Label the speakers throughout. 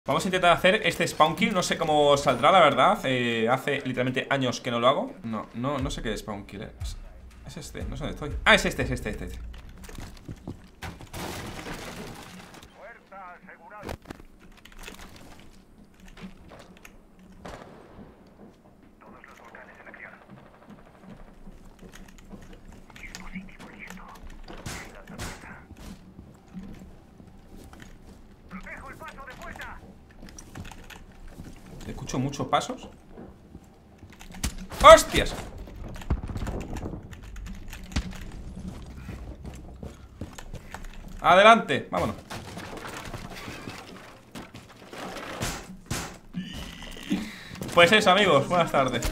Speaker 1: Vamos a intentar hacer este spawn kill. No sé cómo saldrá, la verdad. Hace literalmente años que no lo hago. No sé qué es spawn kill, Es este, no sé dónde estoy. Ah, es este. Escucho muchos pasos. ¡Hostias! Adelante, vámonos. Pues eso, amigos, buenas tardes.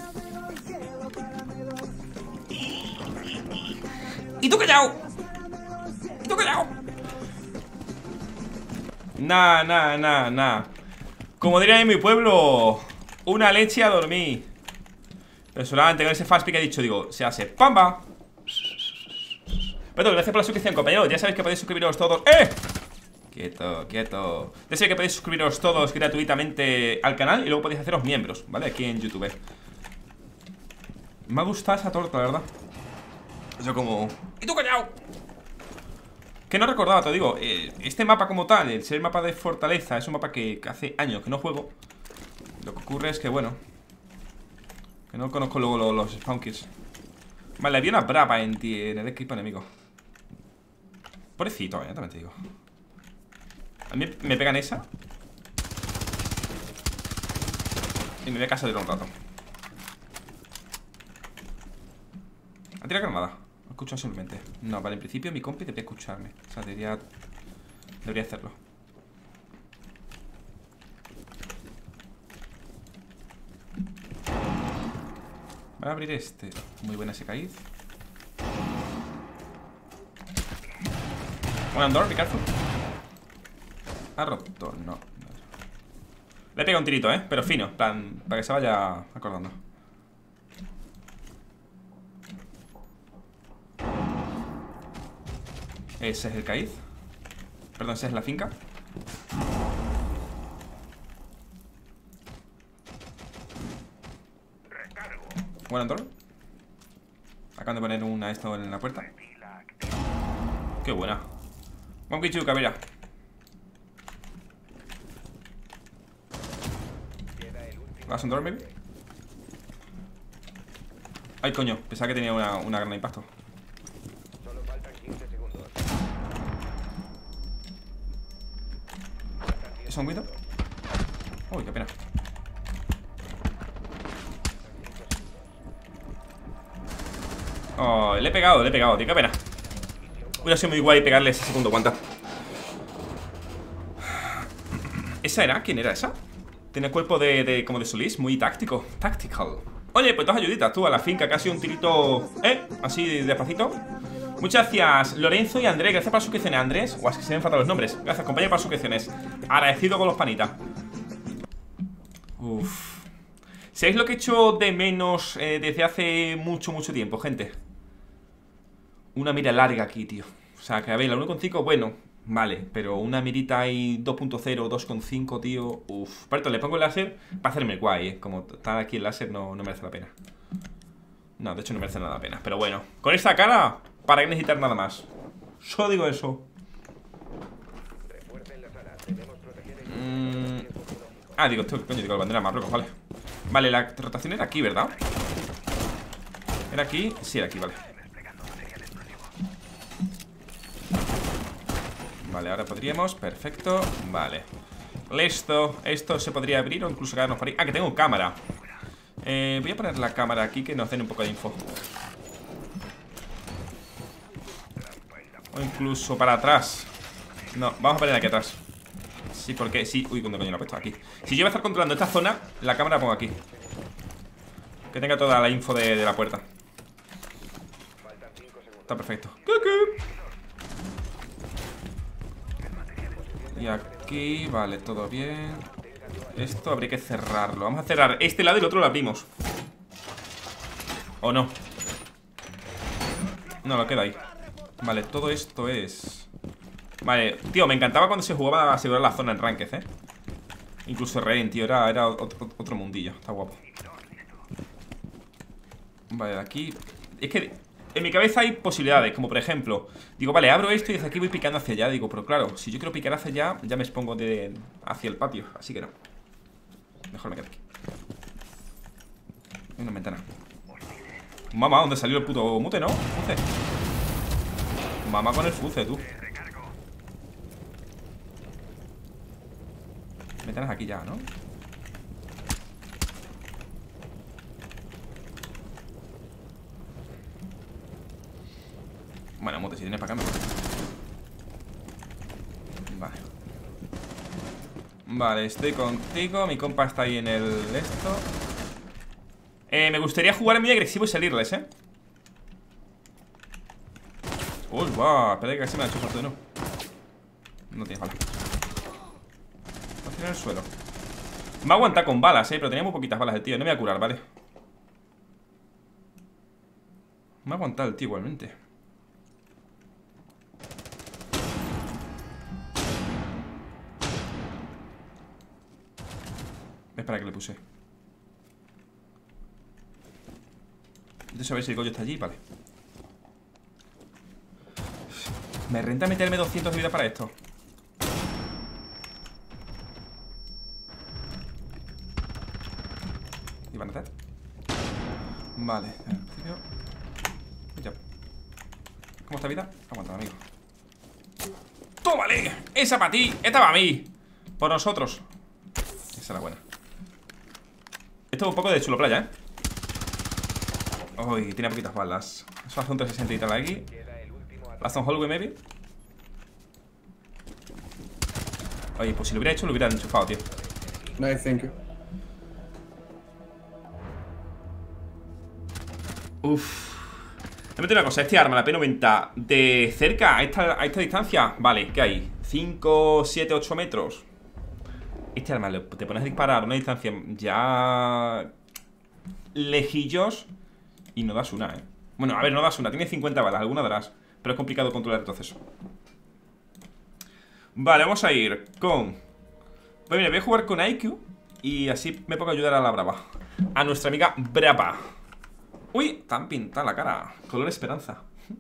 Speaker 1: ¿Y tú callao? ¿Y tú callao? Nah. Como diría en mi pueblo, una leche a dormir. Pero solamente con ese fast pick he dicho, digo, se hace ¡pamba! Pero gracias por la suscripción, compañeros. Ya sabéis que podéis suscribiros todos. ¡Eh! Quieto. Ya sabéis que podéis suscribiros todos gratuitamente al canal. Y luego podéis haceros miembros, ¿vale? Aquí en YouTube. Me ha gustado esa torta, la verdad. Eso como... ¡Y tú callao! Que no recordaba, te digo, este mapa como tal, el ser mapa de Fortaleza, es un mapa que hace años que no juego. Lo que ocurre es que, bueno, que no conozco luego los spawn kills. Vale, había una brava en el equipo enemigo. Pobrecito, también te digo. A mí me pegan esa y me voy a casa de un rato. ¿Ha tirado granada? Lo escucho simplemente. No, vale, en principio mi compi debería escucharme. O sea, debería hacerlo. Voy a abrir este. Muy buena ese caíz. One door, be careful. Ha roto, no. Le he pegado un tirito, pero fino, plan, para que se vaya acordando. Ese es el caíz. Perdón, esa es la finca. Bueno, door. Acaban de poner una esto en la puerta. Qué buena. Monkey Chuka, mira. ¿Vas a un door, maybe? Ay, coño, pensaba que tenía una gran impacto. ¿Es un guido? Uy, qué pena. Oh, le he pegado, tío, qué pena. Hubiera sido muy guay pegarle ese segundo guanta. ¿Esa era? ¿Quién era esa? Tiene cuerpo como de Solís, muy táctico. Tactical. Oye, pues dos ayuditas, tú a la finca, casi un tirito. Así despacito. Muchas gracias, Lorenzo y Andrés. Gracias por las suscripciones, Andrés. O es que se me han faltado los nombres. Gracias, compañero, por las suscripciones. Agradecido con los panitas. Uff. ¿Sabéis lo que he hecho de menos desde hace mucho tiempo, gente? Una mira larga aquí, tío. O sea, que a ver, la 1.5, bueno, vale. Pero una mirita ahí 2.0, 2.5, tío. Uff. Por esto le pongo el láser para hacerme el guay, Como está aquí el láser no merece la pena. No, de hecho no merece nada la pena. Pero bueno, con esta cara, ¿para qué necesitar nada más? Solo digo eso. Digo, la bandera Marruecos, vale. Vale, la rotación era aquí, ¿verdad? ¿Era aquí? Sí, era aquí, vale. Vale, ahora podríamos, perfecto. Vale, listo. Esto se podría abrir o incluso quedarnos por ahí. Que tengo cámara. Voy a poner la cámara aquí, que nos den un poco de info. O incluso para atrás. No, vamos a poner aquí atrás. Sí, porque, sí, uy, ¿dónde coño lo he puesto? Aquí. Si yo voy a estar controlando esta zona, la cámara la pongo aquí. Que tenga toda la info de la puerta. Está perfecto. Y aquí, vale, todo bien. Esto habría que cerrarlo. Vamos a cerrar este lado y el otro lo abrimos. ¿O no? No, lo queda ahí. Vale, todo esto es... Vale, tío, me encantaba cuando se jugaba a asegurar la zona en Ranked, Incluso rehén, tío, era otro mundillo. Está guapo. Vale, de aquí. Es que en mi cabeza hay posibilidades, como por ejemplo, digo, vale, abro esto y desde aquí voy picando hacia allá. Digo, pero claro, si yo quiero picar hacia allá, ya me expongo hacia el patio. Así que no. Mejor me quedo aquí. Hay una ventana. Mamá, ¿dónde salió el puto mute, no? Fuce. Mamá con el fuce, tú. Ventanas aquí ya, ¿no? Bueno, mute, si tienes para acá, mejor. Vale. Vale, estoy contigo. Mi compa está ahí en el esto. Me gustaría jugar muy agresivo y salirles, Uy, guau, espera que casi me ha hecho falta de no. No tiene bala. Va a tirar en el suelo. Me ha aguantado con balas, pero tenía muy poquitas balas el tío. No me voy a curar, ¿vale? Me ha aguantado el tío igualmente. Espera que le puse. De saber si el Goyo está allí, vale. Me renta meterme 200 de vida para esto. ¿Y van a hacer? Vale, ya. ¿Cómo está vida? Aguanta, amigo. ¡Tómale! ¡Esa para ti! ¡Esta para mí! Por nosotros. Esa es la buena. Esto es un poco de chulo playa, Uy, tiene poquitas balas. Eso hace un 360 y tal aquí. Last on hallway, maybe. Oye, pues si lo hubiera hecho, lo hubiera enchufado, tío.
Speaker 2: Nice, thank you.
Speaker 1: Uff. Me meto una cosa, este arma, la P90, de cerca, a esta distancia. Vale, ¿qué hay? 5, 7, 8 metros. Este arma, te pones a disparar a una distancia ya lejillos y no das una, Bueno, a ver, no das una, tiene 50 balas, alguna darás, pero es complicado controlar el retroceso. Vale, vamos a ir con... Pues mira, voy a jugar con IQ y así me puedo ayudar a la brava. A nuestra amiga Brava. Uy, tan pintada la cara. Color esperanza.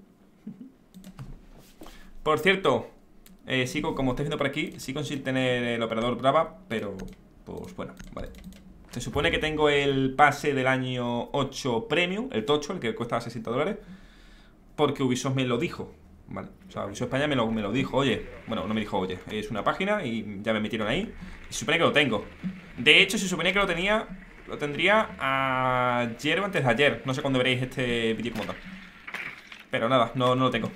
Speaker 1: Por cierto, sigo, como estáis viendo por aquí, sigo sin tener el operador Brava, pero pues bueno, vale. Se supone que tengo el pase del año 8 Premium, el tocho, el que cuesta $60, porque Ubisoft me lo dijo, ¿vale? O sea, Ubisoft España me lo dijo, oye. Bueno, no me dijo, oye, es una página y ya me metieron ahí. Y se supone que lo tengo. De hecho, se suponía que lo tendría ayer o antes de ayer. No sé cuándo veréis este vídeo como tal. Pero nada, no lo tengo.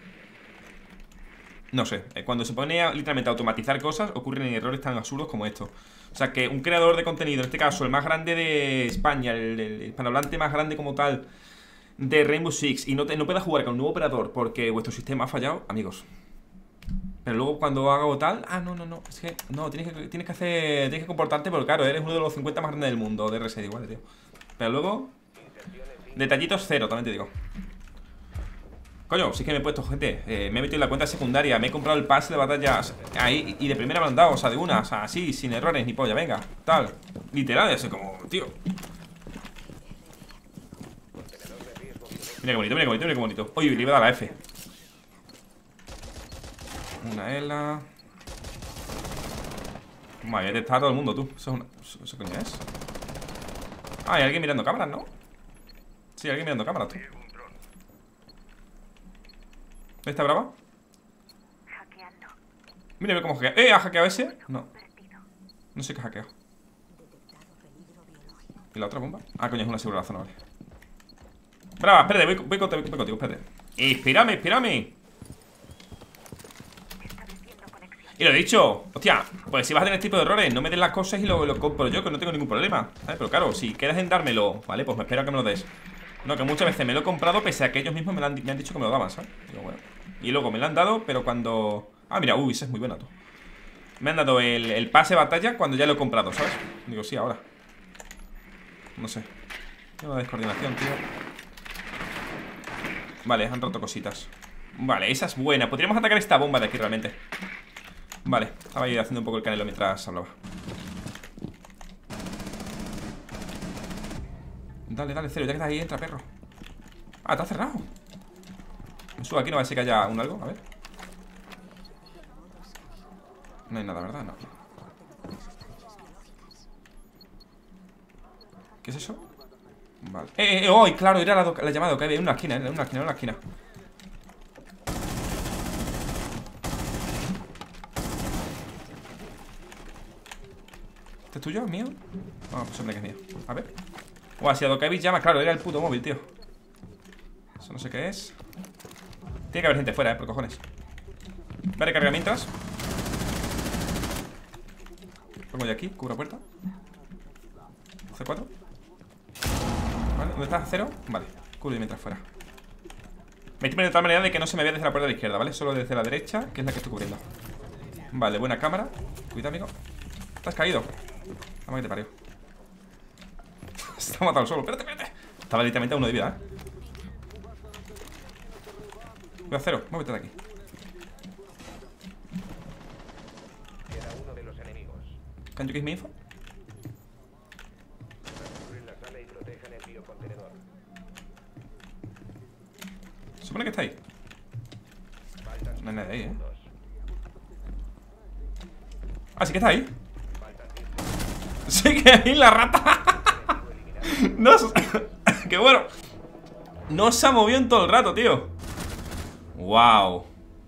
Speaker 1: No sé, cuando se pone literalmente a automatizar cosas, ocurren errores tan absurdos como esto. O sea, que un creador de contenido, en este caso el más grande de España, el hispanohablante más grande como tal de Rainbow Six, y no pueda jugar con un nuevo operador porque vuestro sistema ha fallado, amigos. Pero luego cuando hago tal, no, es que no, tienes que comportarte porque claro, eres uno de los 50 más grandes del mundo de RSD igual, tío. Pero luego detallitos cero, también te digo. Coño, sí que me he puesto, gente, me he metido en la cuenta secundaria, me he comprado el pase de batallas ahí y de primera me lo han dado, o sea, de una, o sea, así, sin errores ni polla, venga, tal. Literal, así como, tío. Mira qué bonito, mira qué bonito, mira qué bonito. Oye, le iba a dar la F. Una ELA. Vale, está todo el mundo, tú. ¿Eso qué es? Ah, hay alguien mirando cámaras, ¿no? Sí, alguien mirando cámaras, tú. ¿Está brava? Mírame cómo hackea. ¿Ha hackeado ese? No. No sé qué ha hackeado. ¿Y la otra bomba? Ah, coño, es una segura zona, vale. Brava, espérate, voy contigo, espérate. Espérame. Y lo he dicho, hostia, pues si vas a tener este tipo de errores, no me des las cosas y lo compro yo, que no tengo ningún problema, ¿sabes? Pero claro, si quedas en dármelo, vale, pues me espero a que me lo des. No, que muchas veces me lo he comprado pese a que ellos mismos me han dicho que me lo daban, ¿sabes? Digo, bueno. Y luego me lo han dado, pero cuando... Ah, mira, esa es muy buena, tú. Me han dado el pase de batalla cuando ya lo he comprado, ¿sabes? Digo, sí, ahora. No sé. Tengo una descoordinación, tío. Vale, han roto cositas. Vale, esa es buena. Podríamos atacar esta bomba de aquí realmente. Vale, estaba ahí haciendo un poco el canelo mientras hablaba. Dale, dale, cero, ya queda ahí, entra, perro. Ah, está cerrado. Me subo aquí, no va a ser que haya un algo, a ver. No hay nada, ¿verdad? No. ¿Qué es eso? Vale. ¡Oh! Claro, era la llamada que había en una esquina, en una esquina, en una esquina. ¿Este es tuyo? ¿Mío? No, pues hombre que es mío. A ver. Si a Dokkaebi llama, claro, era el puto móvil, tío. Eso no sé qué es. Tiene que haber gente fuera, por cojones. Voy a recargar mientras. Pongo yo aquí, cubro puerta. C4. Vale, ¿dónde está? ¿Cero? Vale, cubro yo mientras fuera. Me estoy poniendo de tal manera de que no se me vea desde la puerta de la izquierda, ¿vale? Solo desde la derecha, que es la que estoy cubriendo. Vale, buena cámara. Cuidado, amigo. ¿Te has caído? Vamos que te parió. Se ha matado solo, espérate, espérate. Estaba literalmente a uno de vida, Voy a cero, muévete de aquí.
Speaker 2: Queda uno de los enemigos.
Speaker 1: Can you give me info?
Speaker 2: Capturen la sala y protejan el biocontenedor.
Speaker 1: Supone que está ahí.
Speaker 2: Faltan
Speaker 1: No hay nadie ahí,
Speaker 2: segundos.
Speaker 1: Ah, sí que está ahí.
Speaker 2: Faltan 10 segundos.
Speaker 1: Sí que ahí la rata. No, qué bueno. No se ha movido en todo el rato, tío. Wow.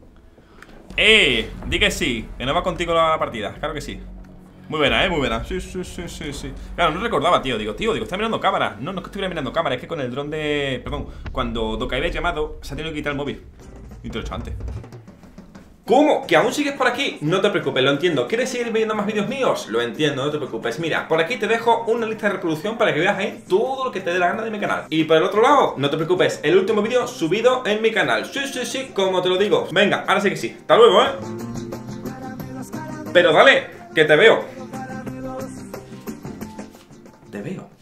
Speaker 1: Di que sí, que no va contigo la partida. Claro que sí. Muy buena, muy buena. Sí, sí, sí, sí, sí. Claro, no recordaba, tío. Digo, está mirando cámara. No, no es que estuviera mirando cámara, es que con el dron de... Perdón, cuando Dokkaebi ha llamado, se ha tenido que quitar el móvil. Interesante. ¿Cómo? ¿Que aún sigues por aquí? No te preocupes, lo entiendo. ¿Quieres seguir viendo más vídeos míos? Lo entiendo, no te preocupes. Mira, por aquí te dejo una lista de reproducción para que veas ahí todo lo que te dé la gana de mi canal. Y por el otro lado, no te preocupes, el último vídeo subido en mi canal. Sí, sí, sí, como te lo digo. Venga, ahora sí que sí. Hasta luego, Pero dale, que te veo. Te veo.